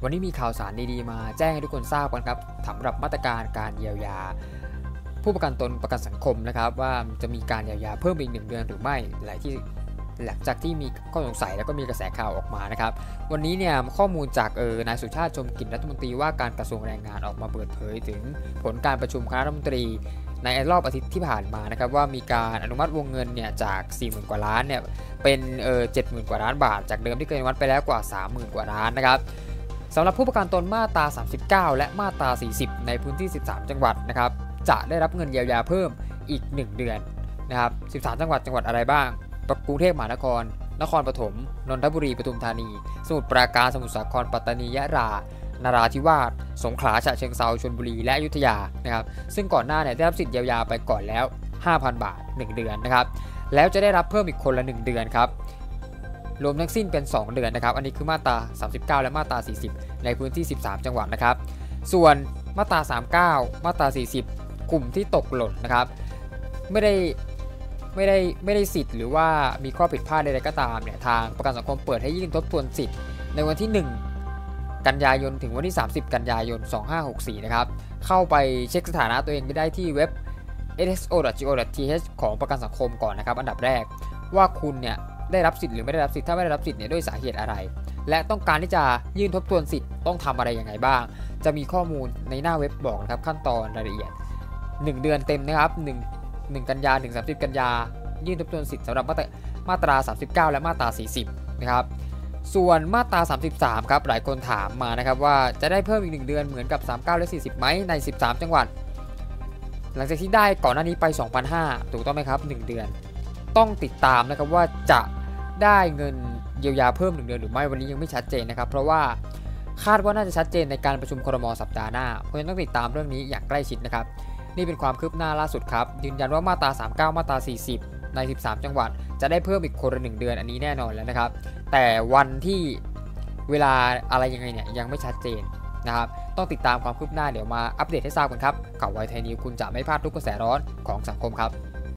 วันนี้มีข่าวสารดีๆมาแจ้งให้ทุกคนทราบกันครับสำหรับมาตรการการเยียวยาผู้ประกันตนประกันสังคมนะครับว่าจะมีการเยียวยาเพิ่มอีก1 เดือนหรือไม่หลังจากที่มีข้อสงสัยแล้วก็มีกระแสข่าวออกมานะครับวันนี้เนี่ยข้อมูลจากนายสุชาติชมกลิ่นรัฐมนตรีว่าการกระทรวงแรงงานออกมาเปิดเผยถึงผลการประชุมคณะรัฐมนตรีในรอบอาทิตย์ที่ผ่านมานะครับว่ามีการอนุมัติวงเงินเนี่ยจาก 40,000 กว่าล้านเนี่ยเป็น70,000 กว่าล้านบาทจากเดิมที่เคยอนุมัติไปแล้วกว่า 30,000 กว่าล้านนะครับสำหรับผู้ประกันตนมาตรา 39 และมาตรา 40 ในพื้นที่ 13 จังหวัดนะครับจะได้รับเงินเยียวยาเพิ่มอีก 1 เดือนนะครับ13 จังหวัดอะไรบ้างกรุงเทพมหานครนครปฐมนนทบุรีปทุมธานีสมุทรปราการสมุทรสาครปัตตานียะลานราธิวาสสงขลาฉะเชิงเทราชลบุรีและอยุธยานะครับซึ่งก่อนหน้าเนี่ยได้รับสิทธิ์เยียวยาไปก่อนแล้ว 5,000 บาท 1 เดือนนะครับแล้วจะได้รับเพิ่มอีกคนละ 1 เดือนครับรวมทั้งสิ้นเป็น 2 เดือนนะครับอันนี้คือมาตรา 39 และมาตรา 40 ในพื้นที่ 13 จังหวัดนะครับส่วนมาตรา 39 มาตรา 40 กลุ่มที่ตกหล่นนะครับไม่ได้สิทธิ์หรือว่ามีข้อผิดพลาดใดๆก็ตามเนี่ยทางประกันสังคมเปิดให้ยื่นทบทวนสิทธิ์ในวันที่ 1 กันยายนถึงวันที่ 30 กันยายน 2564 นะครับเข้าไปเช็คสถานะตัวเองได้ที่เว็บ sso.go.th ของประกันสังคมก่อนนะครับอันดับแรกว่าคุณเนี่ยได้รับสิทธิ์หรือไม่ได้รับสิทธิ์ถ้าไม่ได้รับสิทธิ์เนี่ยด้วยสาเหตุอะไรและต้องการที่จะยื่นทบทวนสิทธิ์ต้องทำอะไรยังไงบ้างจะมีข้อมูลในหน้าเว็บบอกนะครับขั้นตอนรายละเอียด1 เดือนเต็มนะครับ1 กันยาถึง 30 กันยายื่นทบทวนสิทธิ์สำหรับมาตรา 39 และมาตรา 40 นะครับส่วนมาตรา 33 ครับหลายคนถามมานะครับว่าจะได้เพิ่มอีก1 เดือนเหมือนกับ 39 และ 40 ไหมใน 13 จังหวัดหลังจากที่ได้ก่อนหน้านี้ไป 2,500 ถูกต้องไหมครับ1 เดือนต้องติดตามนะครับว่าจะได้เงินเยียวยาเพิ่ม1 เดือนหรือไม่วันนี้ยังไม่ชัดเจนนะครับเพราะว่าคาดว่าน่าจะชัดเจนในการประชุมครม.สัปดาห์หน้าเพราะฉะนั้นต้องติดตามเรื่องนี้อย่างใกล้ชิดนะครับนี่เป็นความคืบหน้าล่าสุดครับยืนยันว่ามาตรา 39 มาตรา 40 ใน 13 จังหวัดจะได้เพิ่มอีกคนละ1 เดือนอันนี้แน่นอนแล้วนะครับแต่วันที่เวลาอะไรยังไงเนี่ยยังไม่ชัดเจนนะครับต้องติดตามความคืบหน้าเดี๋ยวมาอัปเดตให้ทราบกันครับข่าวไวไทยนิวคุณจะไม่พลาดทุกกระแสร้อนของสังคมครับ